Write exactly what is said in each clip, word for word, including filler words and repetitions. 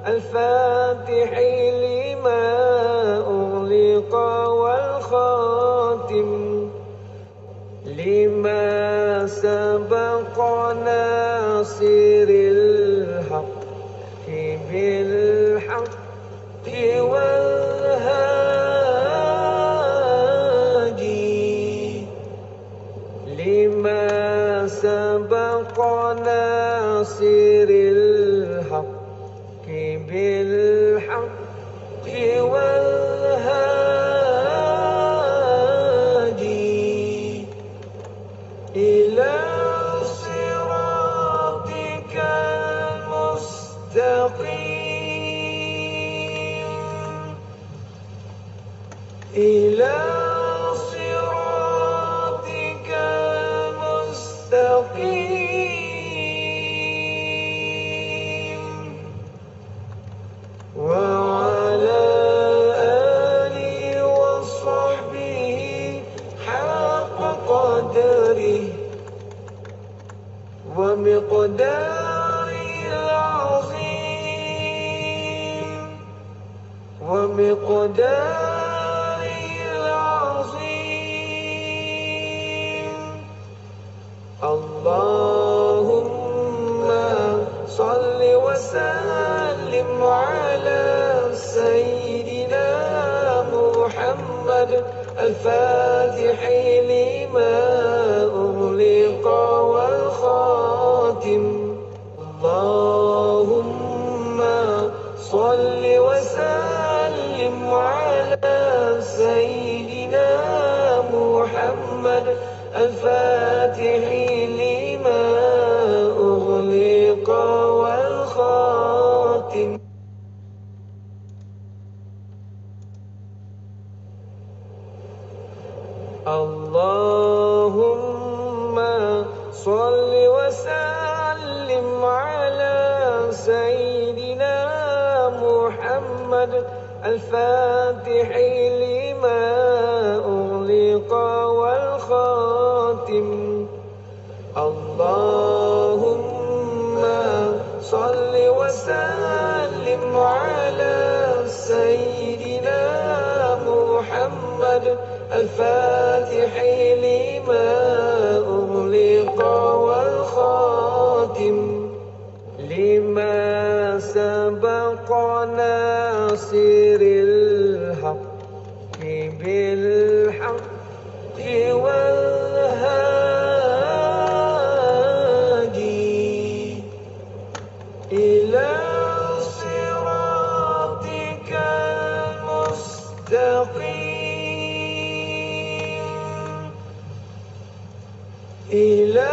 الفاتح لما أغلق والخاتم لما سبق ناصر الحق بالحق والهادي لما سبق ناصر الحق بالحق والهادي إلى صراطك المستقيم إلى صراطك المستقيم وعلى آله وصحبه حق قدره ومقداره العظيم ومقداره العظيم اللهم صل وسلم على سيدنا محمد الفاتح لما أغلق والخاتم اللهم صل وسلم على سيدنا محمد الفاتح لما أغلق والخاتم اللهم صل وسلم على سيدنا محمد الفاتح لما أغلق والخاتم اللهم صل وسلم على سيدنا محمد الفاتح لما أغلق والخاتم لما سبق ناصر الحق بالحق والهادي إلى صراطك المستقيم إلى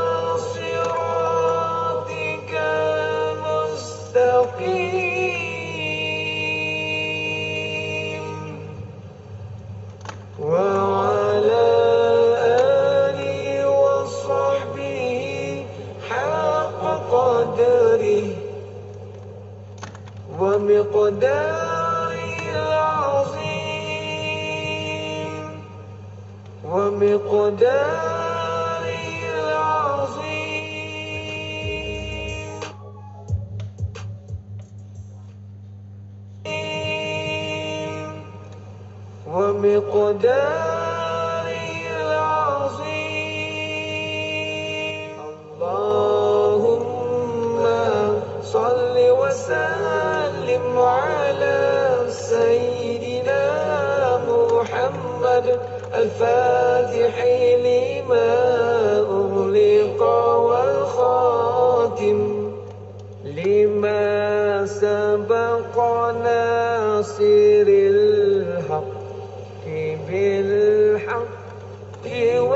صراطك المستقيم وعلى آله وصحبه حق قدره ومقداره العظيم ومقداره العظيم ومقداره العظيم اللهم صل وسلم على سيدنا محمد الفاتح لما أغلق والخاتم لما سبق ناصر الحق بالحق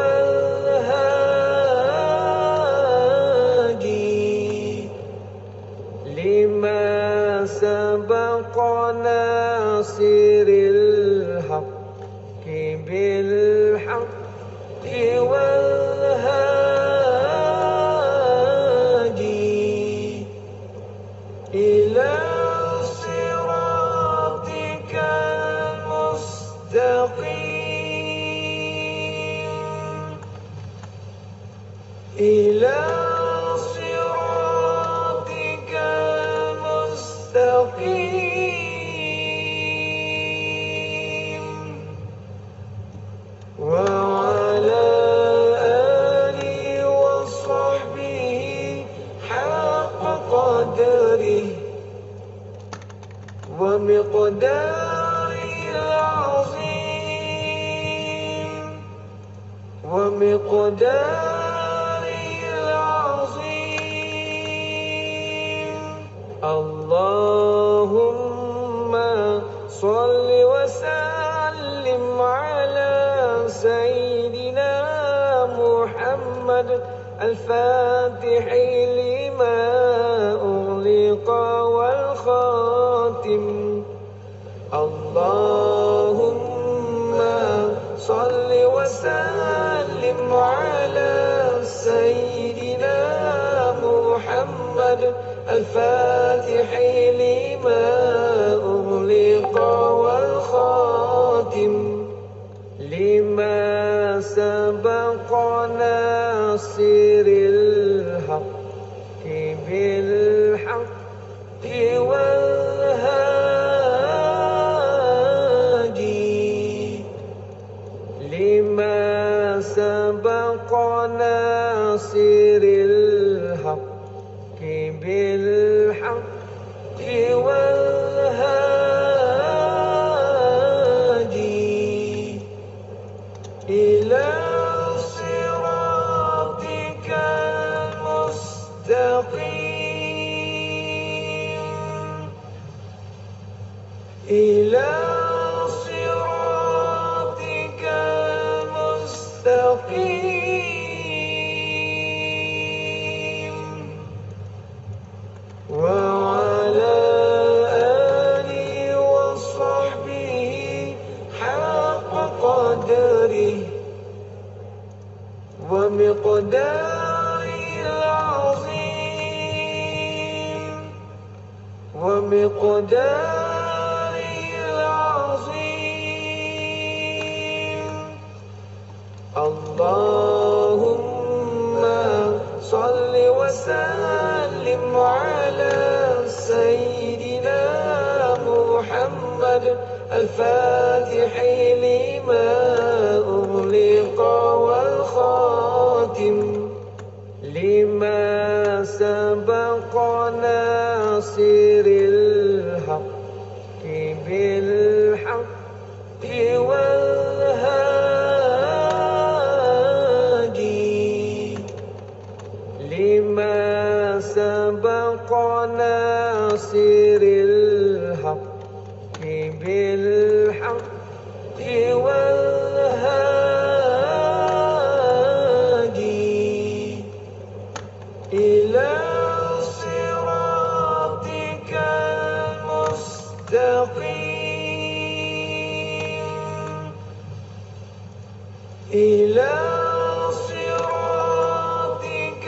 والهادي لما سبق ناصر الحق بالحق والهادي إلى صراطك المستقيم إلى صراطك المستقيم ومقداره العظيم. اللهم صل وسلم على سيدنا محمد الفاتح لما أغلق والخاتم. اللهم صل وسلم على سيدنا محمد الفاتح لما أغلق والخاتم لما سبق ناصر الحق بالحق والهادي لما سبق ناصر الحق بالحق والهادي إلى صراطك المستقيم. إلى صراطك المستقيم. وعلى آله وصحبه حق قدره ومقداره العظيم. ومقداره العظيم. اللهم صل وسلم على سيدنا محمد الفاتح لما أغلق والخاتم لما سبق ناصر الحق بالحق والهادي لما سبق ناصر الحق بالحق والهادي إلى صراطك المستقيم. إلى صراطك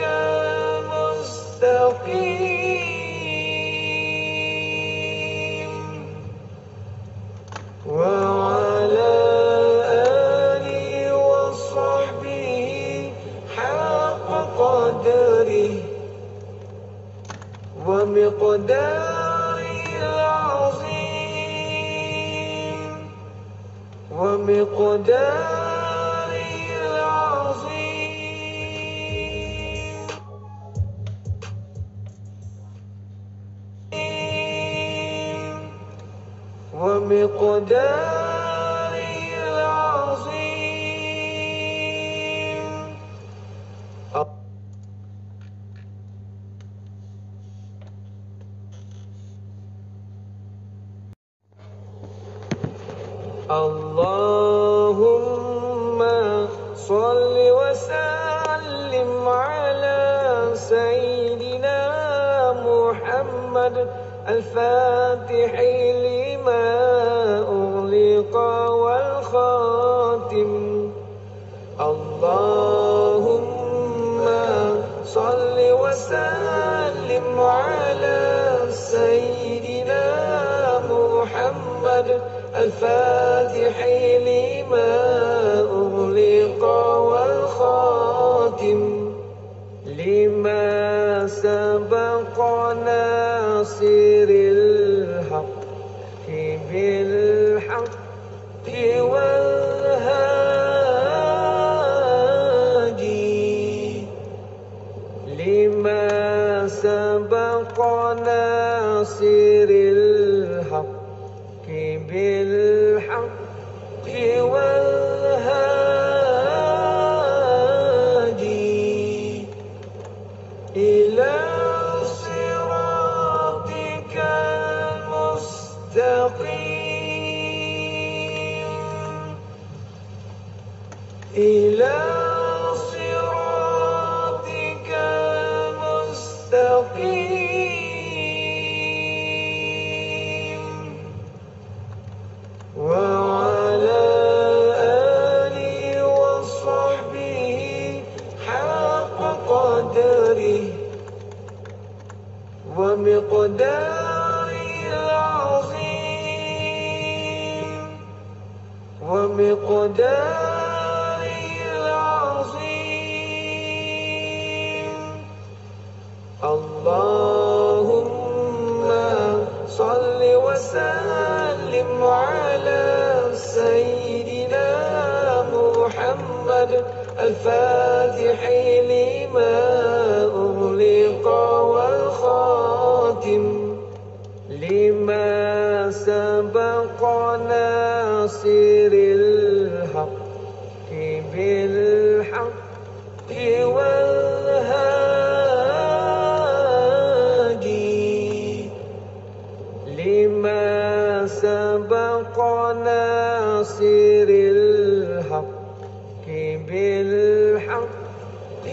المستقيم. وعلى آله وصحبه حق قدره ومقداره العظيم. ومقداره العظيم. ومقداره العظيم. اللهم صل وسلم على سيدنا محمد الفاتح لما أغلق والخاتم. اللهم صل وسلم على سيدنا محمد الفاتح لما أغلق والخاتم لما سبق ناصر الحق بالحق والهادي لما سبق ناصر الحق بالحق والهادي إلى صراطك المستقيم وعلى آله وصحبه حق قدره ومقداره العظيم ومقداره العظيم. اللهم صل وسلم على سيدنا محمد الفاتح لما أغلق والخاتم لما سبق ناصر الحق بالحق والهادي لما سبق ناصر الحق بالحق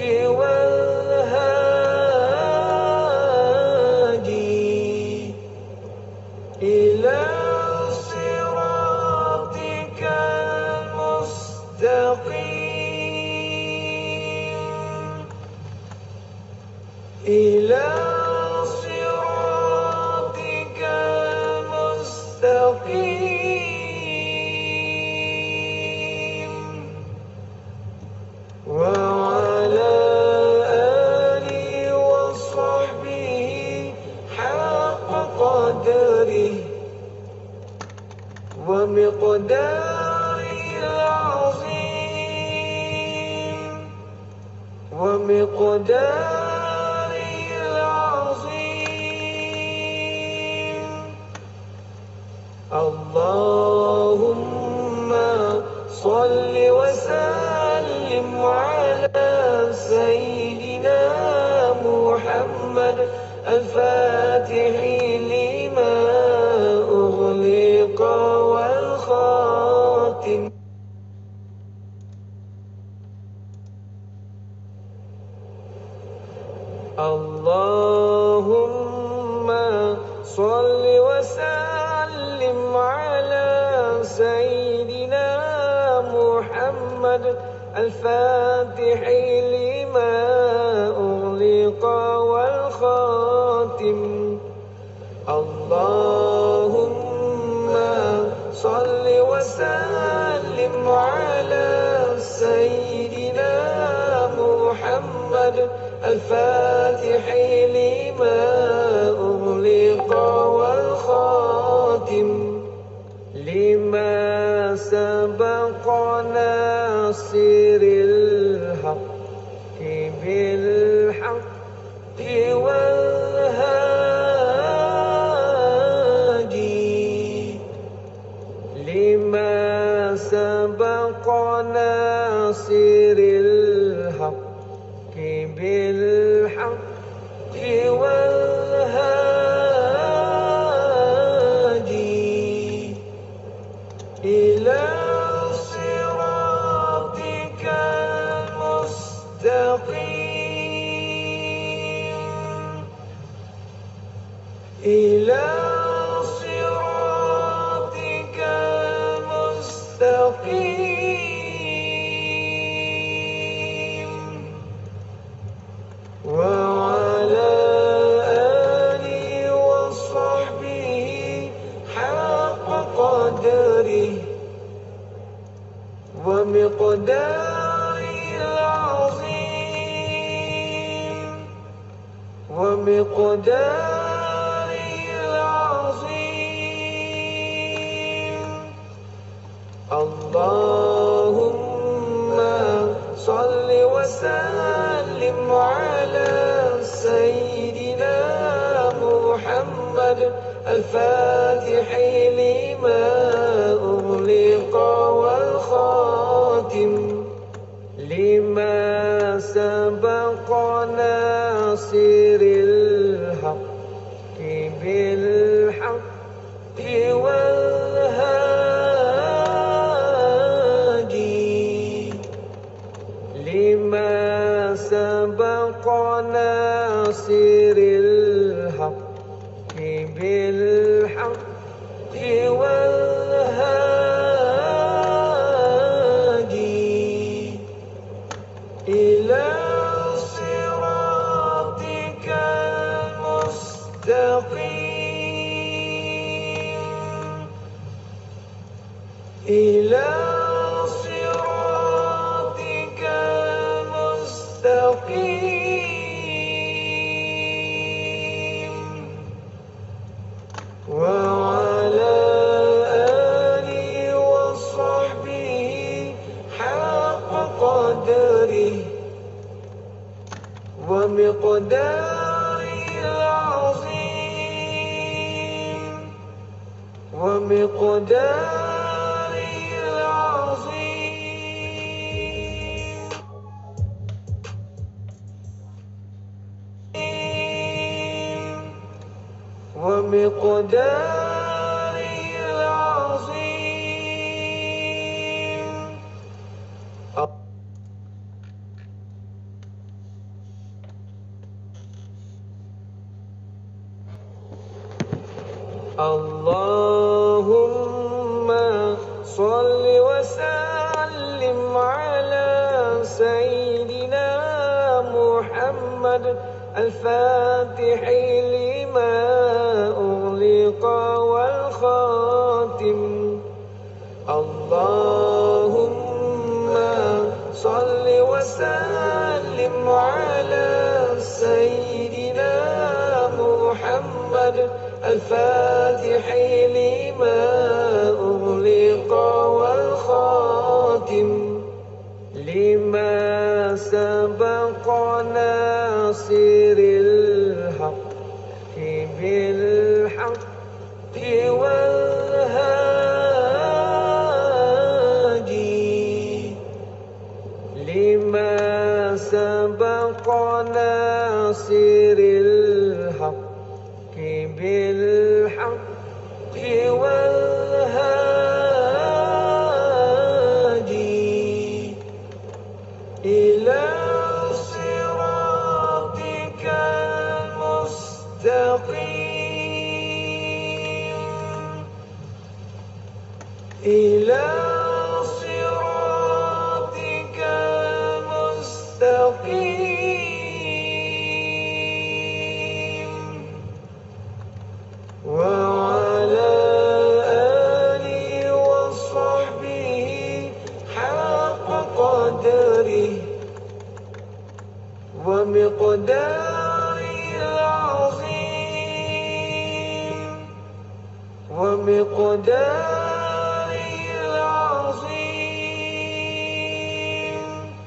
والهادي إلى صراطك المستقيم إلى صراطك المستقيم وعلى آله وصحبه حق قدره ومقداره العظيم ومقداره العظيم. اللهم صل وسلم على سيدنا محمد الفاتح لما أغلق والخاتم اللهم صل وسلم على سيدنا محمد الفاتح لما أغلق والخاتم اللهم صل وسلم على سيدنا محمد الفاتح لما أغلق والخاتم لما سبق ناصر الحق بالحق والهادي لما سبق ناصر الحق بالحق والهادي إلى صراطك المستقيم إلى صراطك المستقيم وعلى آله وصحبه حق قدره ومقداره العظيم ومقداره العظيم. اللهم صل وسلم على سيدنا محمد الفاتح لما أغلق والخاتم لما سبق ناصر الحق بالحق والهادي ناصر الحق بالحق والهادي إلى صراطك المستقيم إلى صراطك المستقيم وعلى آله وصحبه حق قدره ومقداره العظيم ومقداره العظيم ومقداره العظيم اللهم صل وسلم على سيدنا محمد الفاتح لما أغلق والخاتم اللهم صل وسلم على سيدنا محمد الفاتح لما أغلق والخاتم لما سبق ناصر الحق بالحق والهادي لما سبق ناصر الحق بالحق والهادي إلى صراطك المستقيم إلى صراطك المستقيم وعلى آله وصحبه حق قدره ومقداره العظيم ومقداره العظيم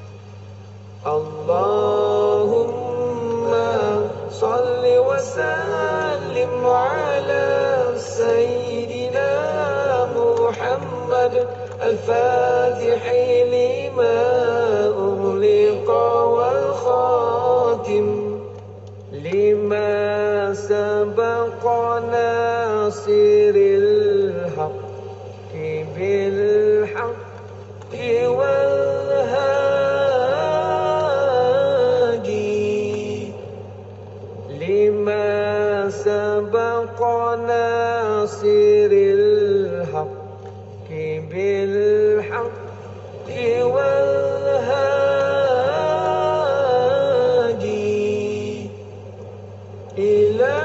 اللهم صل وسلم على سيدنا محمد الفاتح لما أغلق والخاتم لما سبق ناصر الحق بالحق والهادي لما سبق ناصر الحق بالحق والهادي إلى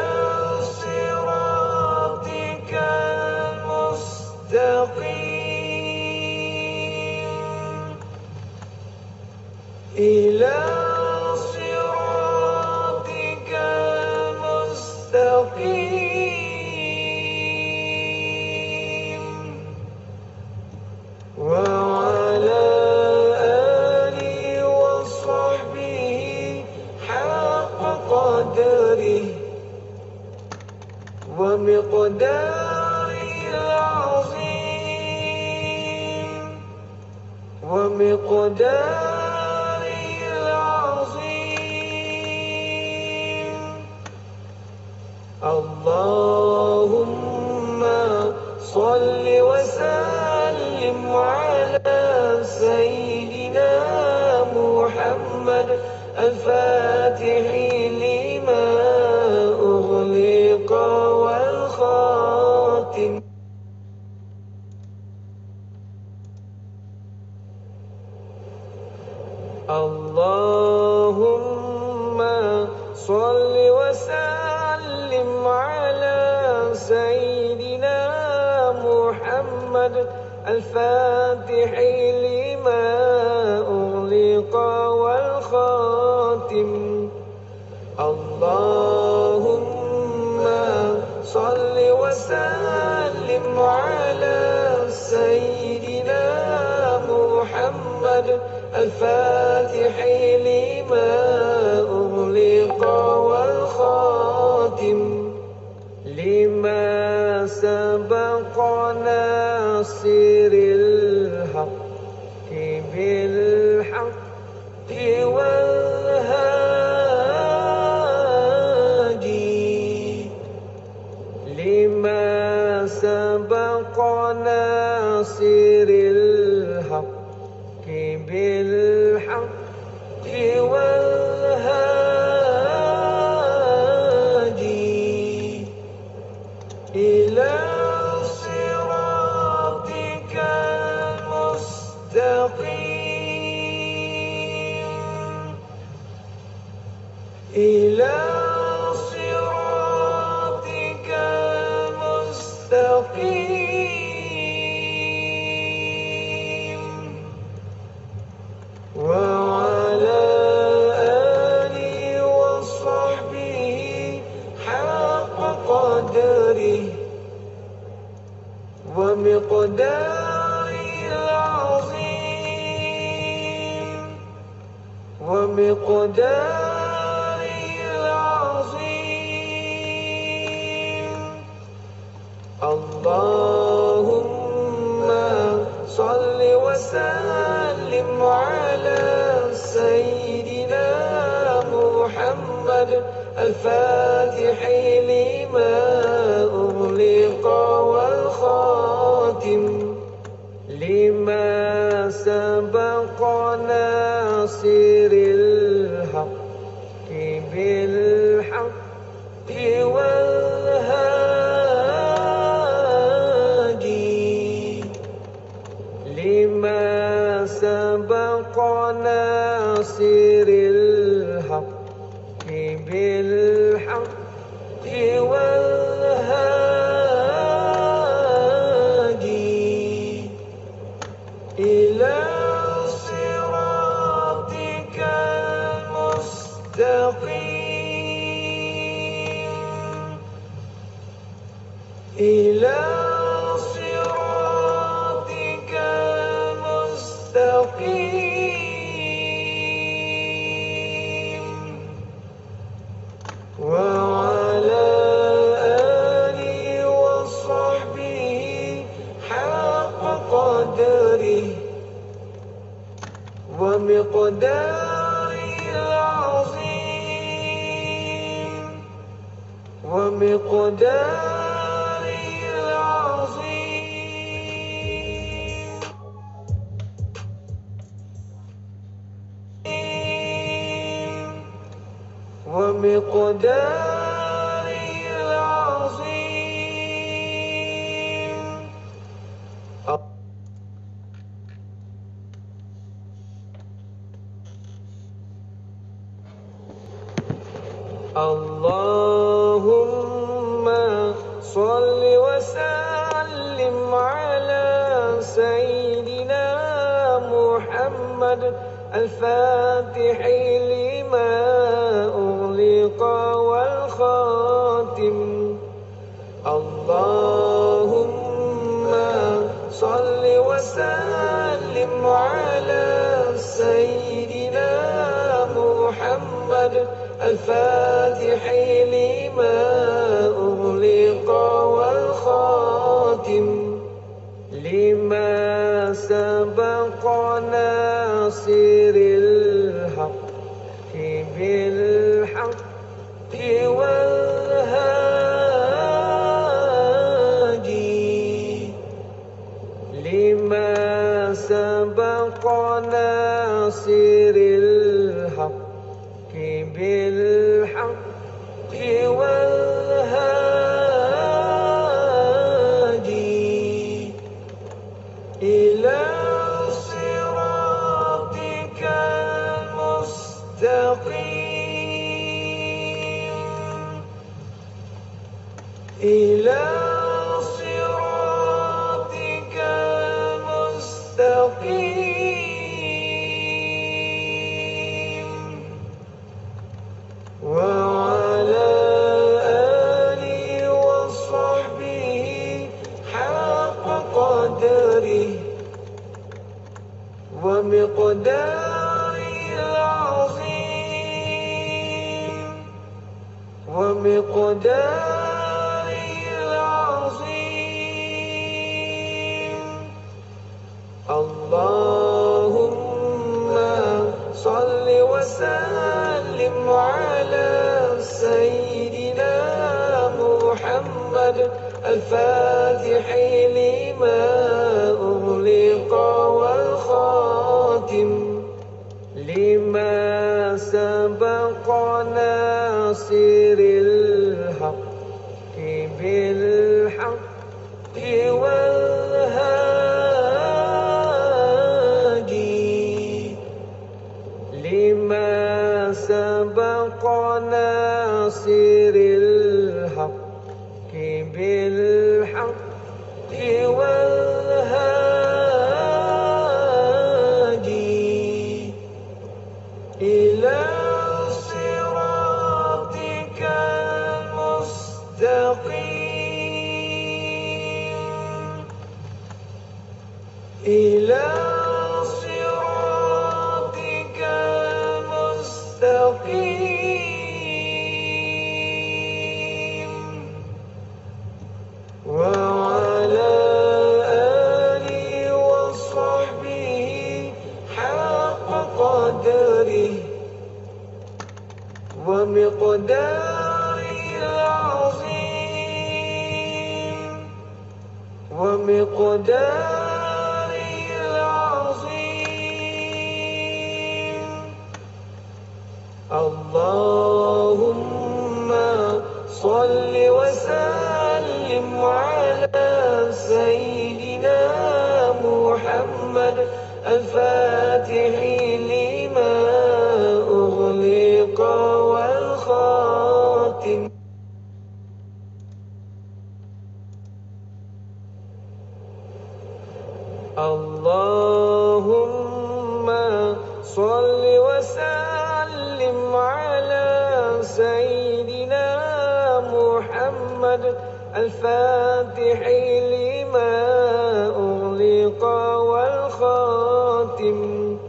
صراطك المستقيم إلى صراطك المستقيم وعلى آله وصحبه حق قدره ومقداره العظيم ومقداره العظيم اللهم صل وسلم على سيدنا محمد الفاتح لما اللهم صل وسلم على سيدنا محمد الفاتح لما أغلق والخاتم. اللهم صل وسلم على سيدنا محمد الفاتح لما أغلق والخاتم لما سبق ناصر الحق بالحق والهادي لما سبق ناصر الحق بالحق والهادي إلى صراطك المستقيم إلى صراطك المستقيم وعلى آله وصحبه حق قدره ومقداره العظيم ومقداره العظيم. اللهم صل وسلم على سيدنا محمد الفاتح لما أغلق والخاتم لما سبق ناصر الحق بالحق والهادي لما سبق ناصر الحق بالحق والهادي إلى صراطك المستقيم إلى صراطك المستقيم وعلى آله وصحبه حق قدره ومقداره العظيم ومقداره العظيم ومقداره العظيم. اللهم صل وسلم على سيدنا محمد الفاتح لما أغلق والخاتم. اللهم صل وسلم على سيدنا محمد الفاتح لما أغلق والخاتم لما سبق ناصر الحق بالحق والهادي لما سبق ناصر الحق بالحق والهادي إلى صراطك إلى صراطك المستقيم وعلى آله وصحبه حق قدره ومقداره العظيم ومقداره العظيم. اللهم صل وسلم على سيدنا محمد الفاتح لما أغلق والخاتم لما سبق ناصر الحق بالحق والهادي لما سبق ناصر الحق بالحق والهادي إلى صراطك المستقيم إلى صراطك المستقيم وعلى آله وصحبه حق قدره ومقداره العظيم ومقداره العظيم. اللهم صل وسلم على سيدنا محمد الفاتح لما أغلق والخاتم اللهم صل وسلم على سيدنا محمد الفاتح لما أغلق والخاتم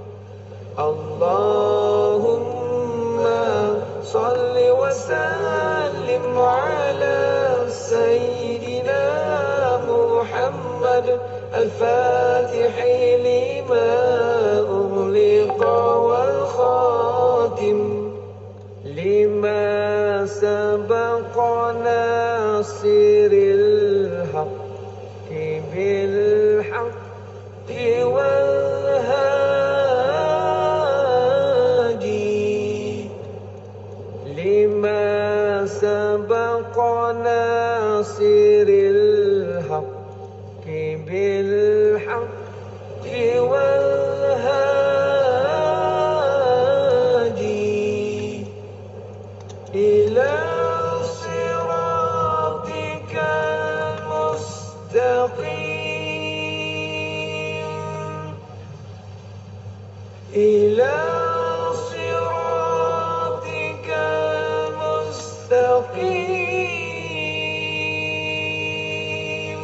اللهم صل وسلم على سيدنا محمد الفاتح لما أغلق والخاتم لما سبق ناصر الحق بالحق والهادي لما سبق ناصر الحق بالحق والهادي إلى صراطك المستقيم إلى صراطك المستقيم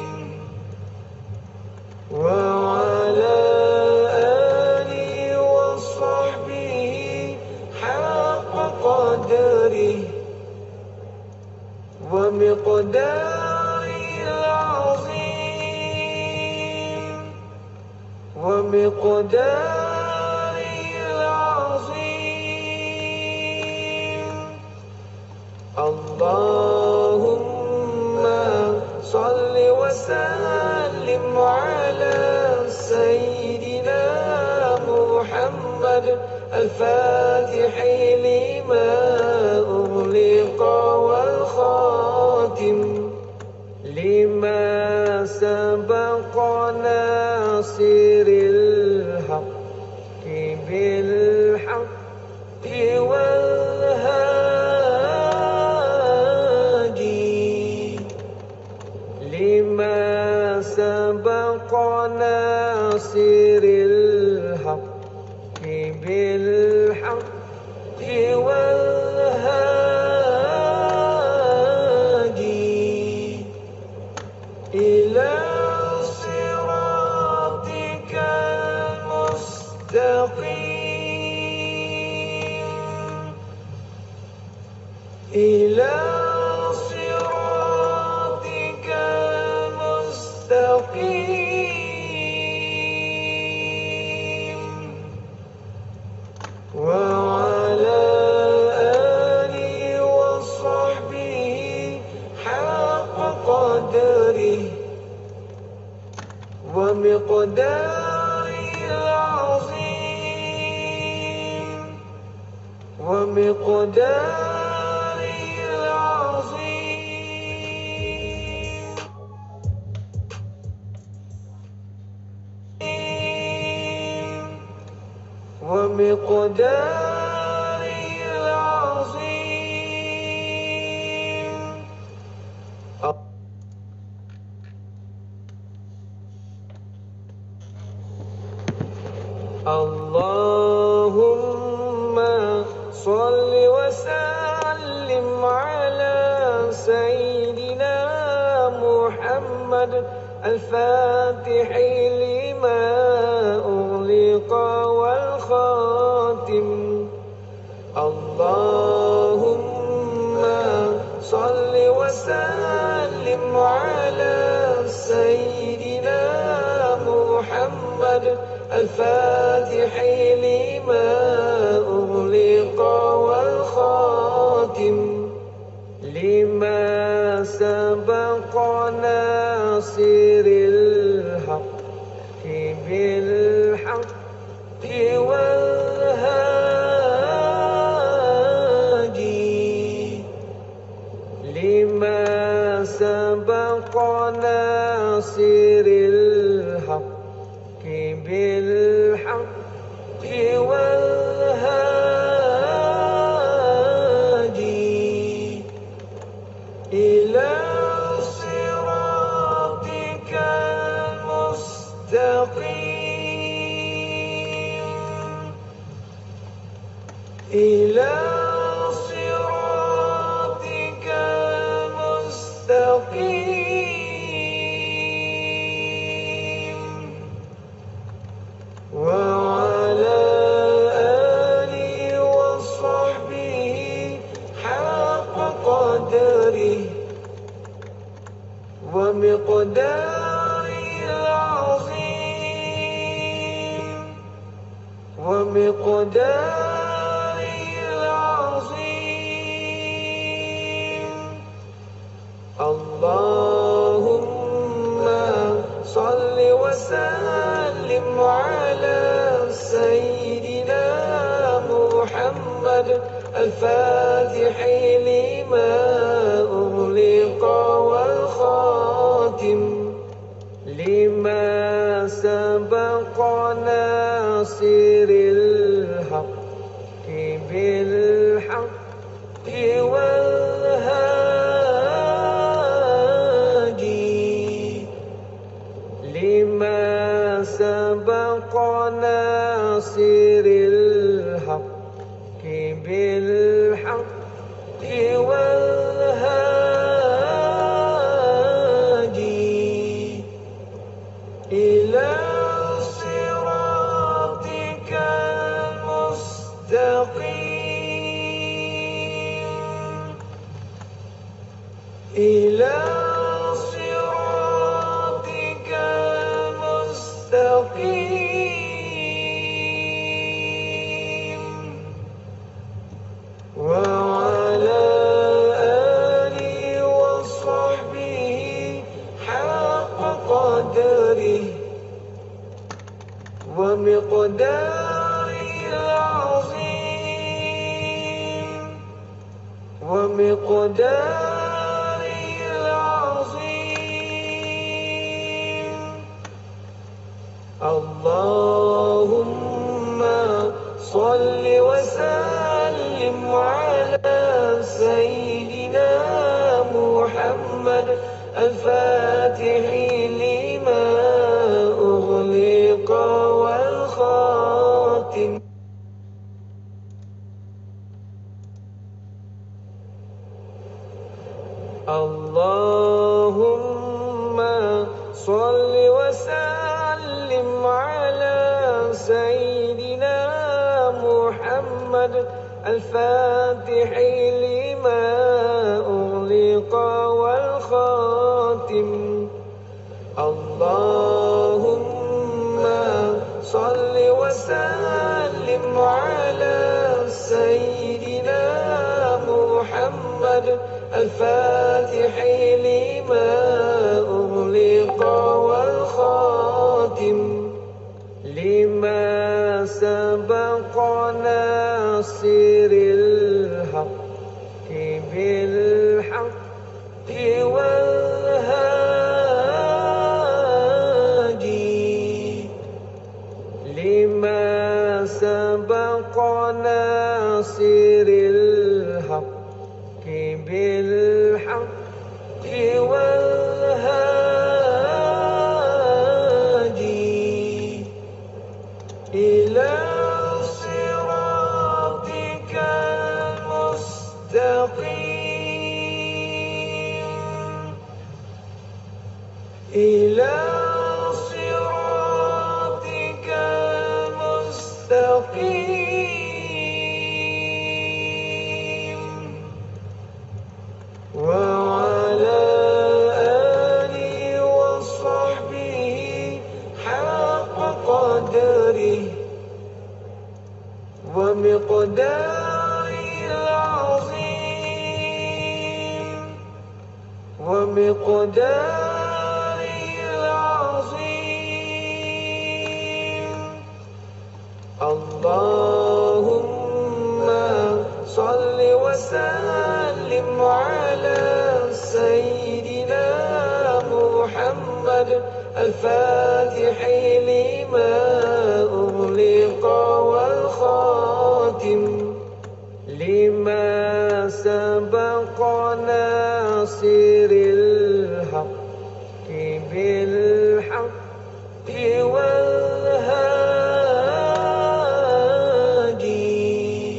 وعلى آله وصحبه حق قدره ومقداره العظيم ومقداره العظيم. اللهم صل وسلم على سيدنا محمد الفاتح لما أغلق والخاتم لما سبق ناصر الحق بالحق والهادي ناصر الحق بالحق والهادي إلى صراطك المستقيم إلى صراطك المستقيم وعلى آله وصحبه حق قدره ومقداره العظيم ومقداره العظيم ومقداره العظيم اللهم صل وسلم على سيدنا محمد الفاتح لما أغلق والخاتم اللهم صل وسلم على سيدنا محمد الفاتح لما أغلق والخاتم لما سبق ناصر الحق بالحق والهادي لما سبق ناصر الحق بالحق والهادي إلى صراطك المستقيم إلى صراطك المستقيم وعلى آله وصحبه حق قدره ومقداره العظيم ومقداره العظيم اللهم صل وسلم على سيدنا محمد الفاتح لما أغلق والخاتم لما سبق ناصر الحق بالحق والهادي لما سبق ناصر الحق بالحق والهادي إلى صراطك المستقيم إلى صراطك المستقيم وعلى آله وصحبه حق قدره ومقداره العظيم ومقداره العظيم اللهم صل وسلم على سيدنا محمد الفاتح لما أغلق اللقاء والخاتم. اللهم صل وسلم على سيدنا محمد الفاتح لما أغلق والخاتم. اللهم صل وسلم على سيدنا محمد الفاتح لما أغلق والخاتم لما سبق ناصر الحق بالحق والهادي لما سبق ناصر الحق بالحق والهادي إلى صراطك المستقيم إلى صراطك المستقيم وعلى آله وصحبه حق قدره ومقداره العظيم ومقداره العظيم. اللهم صل وسلم على سيدنا محمد الفاتح لما أغلق والخاتم لما سبق ناصر الحق بالحق والهادي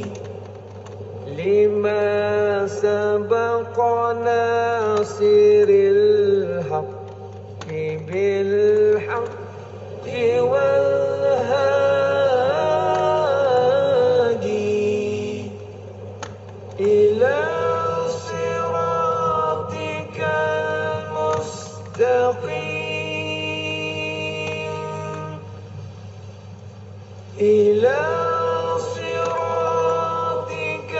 لما سبق ناصر الحق بالحق والهادي إلى صراطك المستقيم إلى صراطك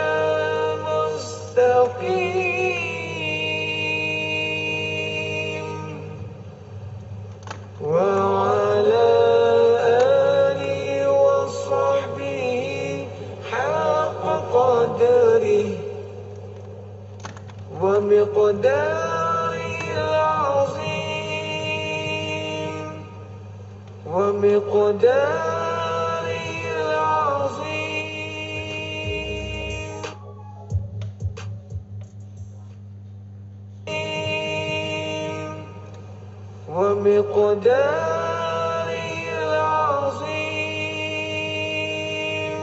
المستقيم وعلى آله وصحبه حق قدره ومقداره العظيم ومقداره العظيم ومقداره العظيم.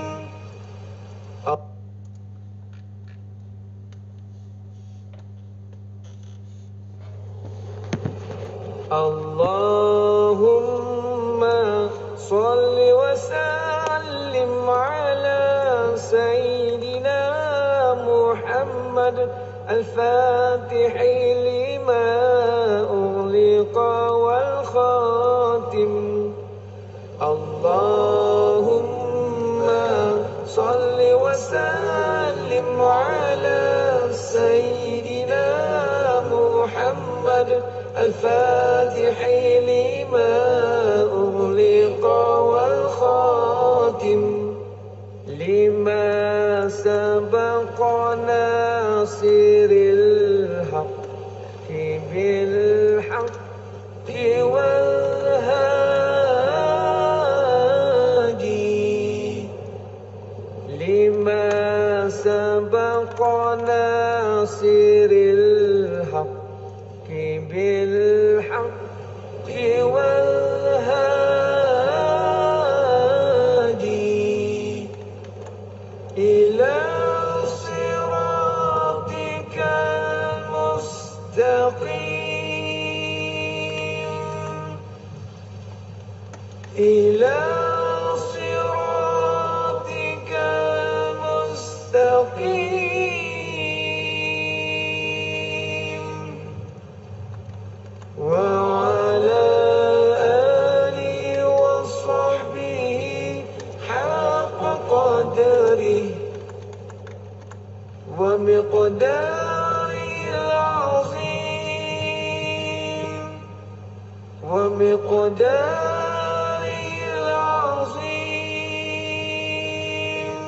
اللهم صل وسلم على سيدنا محمد الفاتح لما أغلق والخاتم. اللهم صل وسلم على سيدنا محمد الفاتح لما أغلق والخاتم لما سبق ناصر الحق بالحق والهادي لما سبق ناصر الحق بالحق والهادي إلى صراطك المستقيم وعلى آله وصحبه حق قدره ومقداره العظيم ومقداره العظيم.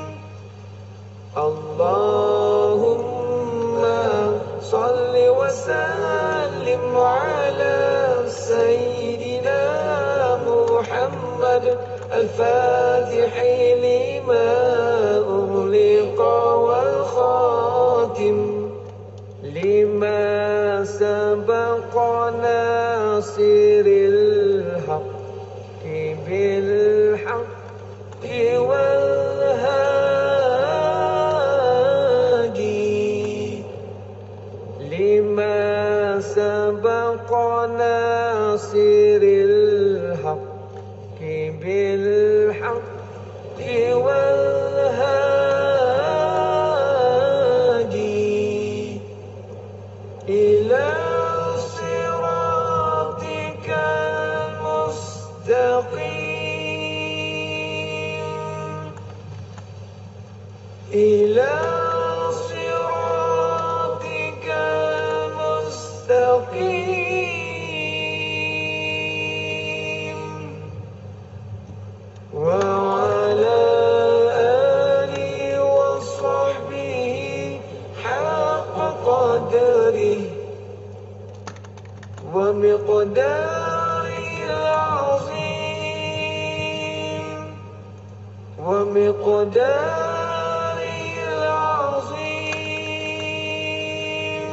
اللهم صل وسلم على سيدنا محمد الفاتح لما أغلق والخاتم لما سبق ناصر الحق بالحق والهادي لما سبق ناصر الحق بالحق والهادي إلى صراطك المستقيم إلى صراطك المستقيم وعلى آله وصحبه حق قدره ومقداره العظيم ومقداره العظيم.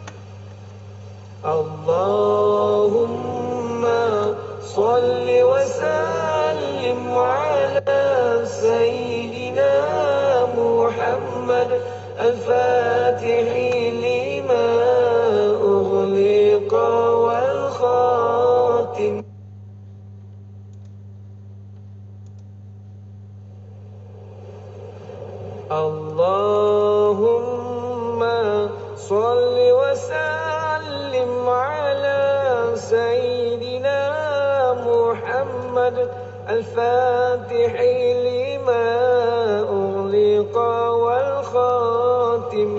اللهم صل وسلم على سيدنا محمد الفاتح لما أغلق والخاتم اللهم صل وسلم على سيدنا محمد الفاتح لما أغلق والخاتم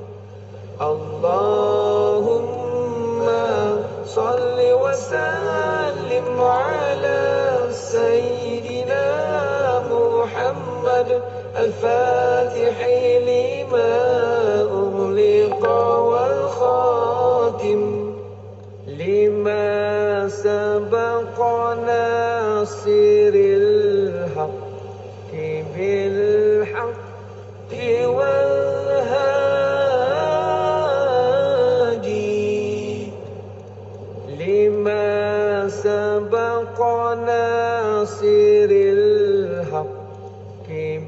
اللهم صل وسلم على سيدنا محمد الفاتح لما أغلق والخاتم لما سبق ناصر الحق بالحق والهادي لما سبق ناصر الحق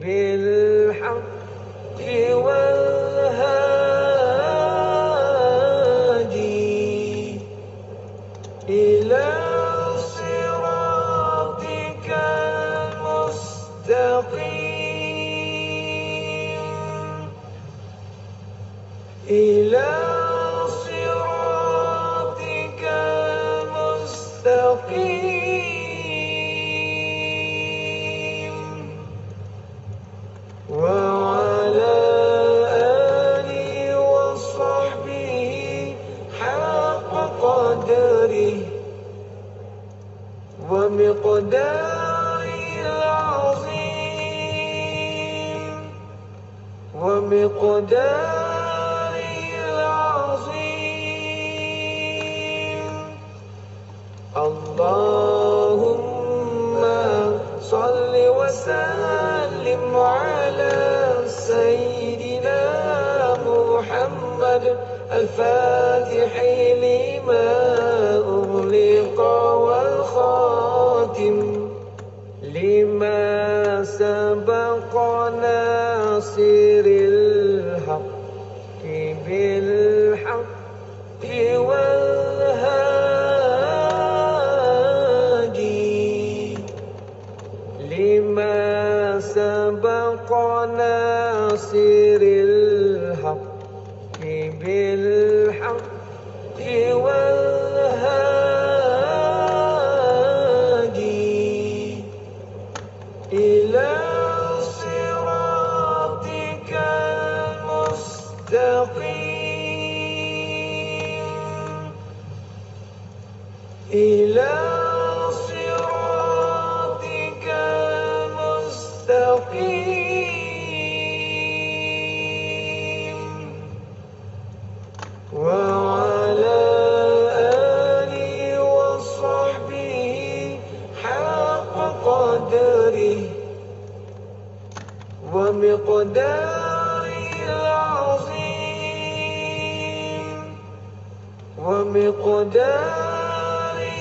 بالحق والهادي إلى صراطك المستقيم إلى صراطك المستقيم وعلى آله وصحبه حق قدره ومقداره العظيم ومقداره العظيم. اللهم صل وسلم على سيدنا محمد الفاتح لما أغلق والخاتم لما سبق ناصر الحق بالحق والهادي لما سبق ناصر الحق بالحق والهادي إلى صراطك المستقيم إلى صراطك المستقيم وعلى آله وصحبه حق قدره ومقداره العظيم ومقداره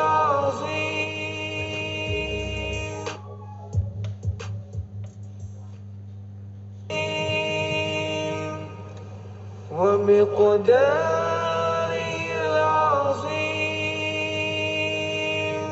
العظيم ومقداره العظيم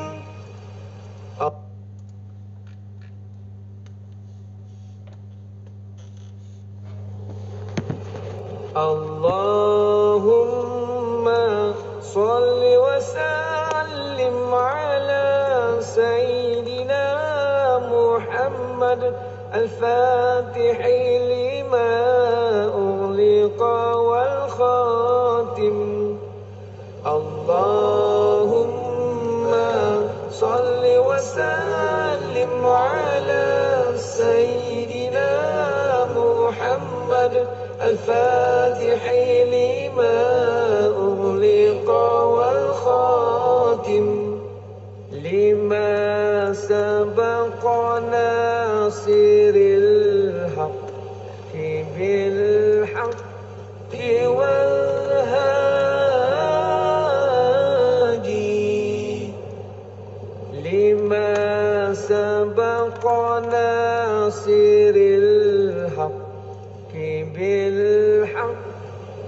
اللهم صل وسلم على سيدنا محمد الفاتح لما أغلق والخاتم اللهم صل وسلم على سيدنا محمد الفاتح لما أغلق والخاتم لما سبق ناصر الحق بالحق والهادي لما سبق ناصر الحق بالحق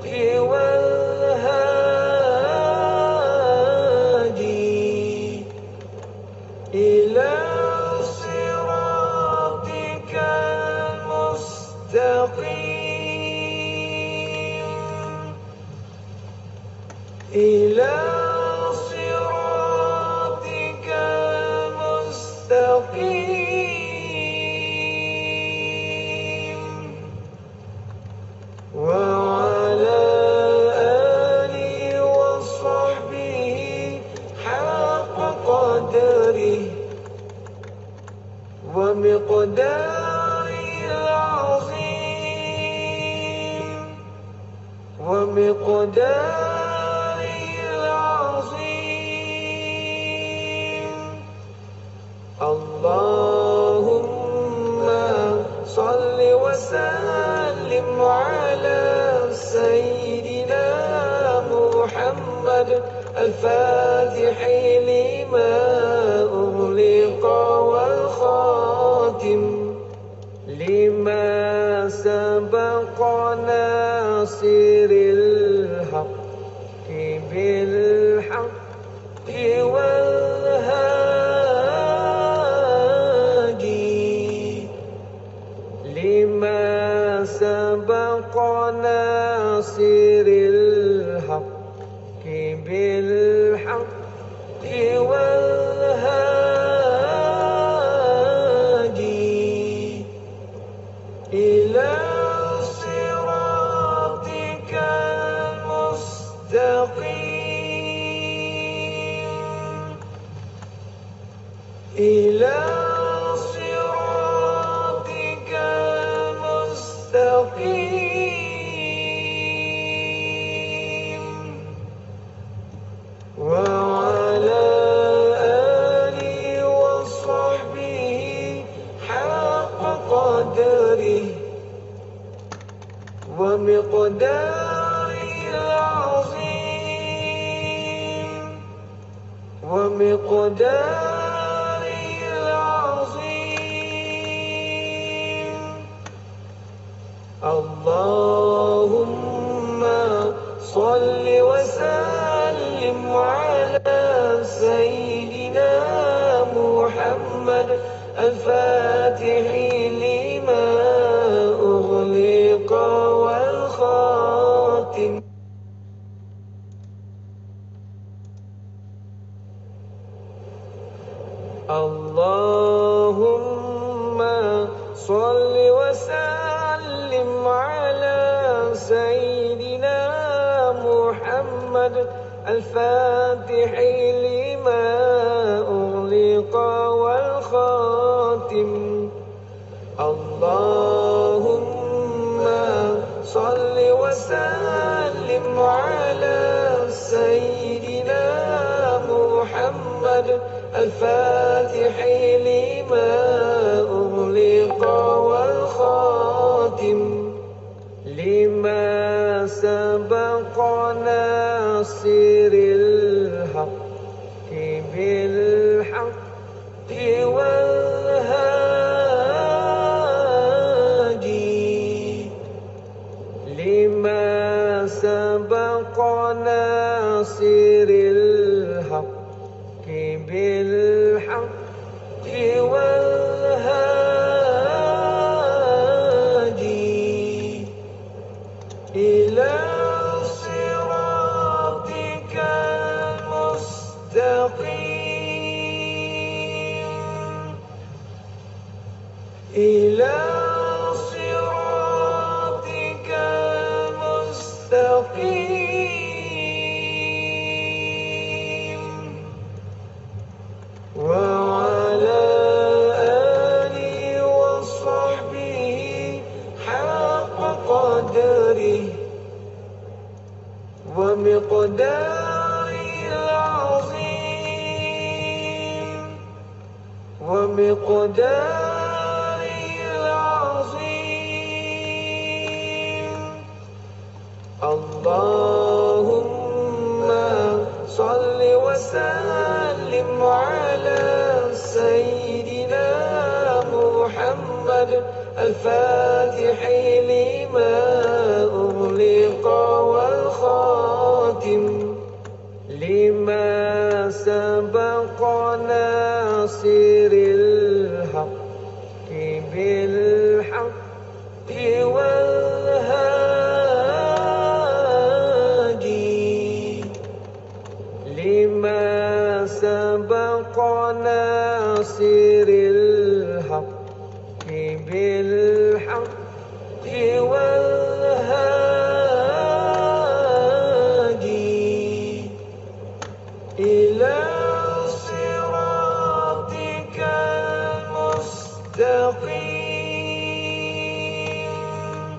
والهادي إلى صراطك المستقيم إلى صراطك المستقيم وعلى آله وصحبه حق قدره ومقداره العظيم ومقداره العظيم اللهم صل وسلم على سيدنا محمد الفاتح لما أغلق والخاتم لما سبق ناصر الحق بالحق والهادي لما سبق ناصر الحق بالحق والهادي إلى صراطك المستقيم إلى صراطك المستقيم وعلى آله وصحبه حق قدره ومقداره العظيم ومقداره العظيم اللهم صل وسلم على سيدنا محمد الفاتح لما أغلق والخاتم. اللهم صل وسلم على سيدنا محمد الفاتح لما أغلق والخاتم. اللهم صل وسلم على سيدنا محمد الفاتح لما أغلق والخاتم لما سبق ناصر الحق بالحق والهادي لما سبق ناصر الحق بالحق والهادي إلى صراطك المستقيم إلى صراطك المستقيم وعلى آله وصحبه حق قدره ومقداره العظيم ومقداره العظيم. اللهم صل وسلم على سيدنا محمد الفاتح لما أغلق والخاتم لما سبق ناصر الحق بالحق والهادي لما سبق ناصر الحق بالحق والهادي إلى صراطك المستقيم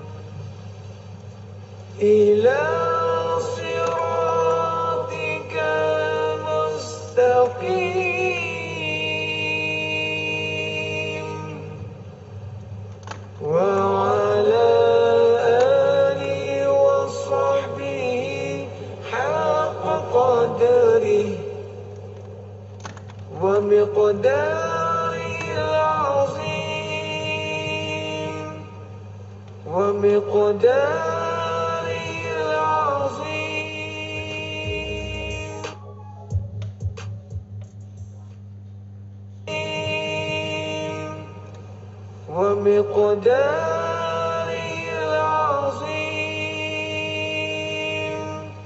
إلى صراطك المستقيم وعلى آله وصحبه حق قدره ومقداره العظيم ومقداره العظيم ومقداره العظيم.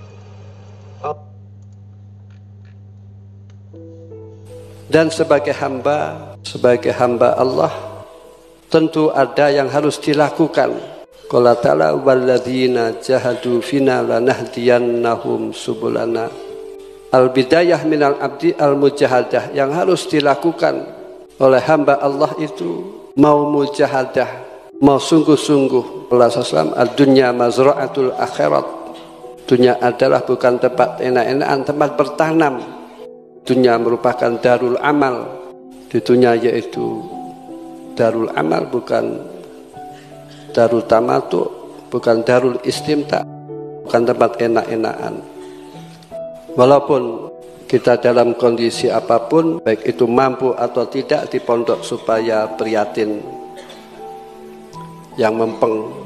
Dan sebagai hamba, sebagai hamba Allah, tentu ada yang harus dilakukan. Qala ta'ala walladzina jahadu fina lanahdiyannahum subulana. Al-bidayah minal abdi al-mujahadah, yang harus dilakukan oleh hamba Allah itu mau mujahadah, mau sungguh-sungguh. Allah sallallahu ad-dunya mazra'atul akhirat. Dunia adalah bukan tempat enak-enakan, tempat bertanam. Dunia merupakan darul amal. Di dunia yaitu darul amal, bukan darul tamatu, bukan darul istimta, bukan tempat enak-enakan. Walaupun kita dalam kondisi apapun, baik itu mampu atau tidak, di pondok supaya prihatin yang mempeng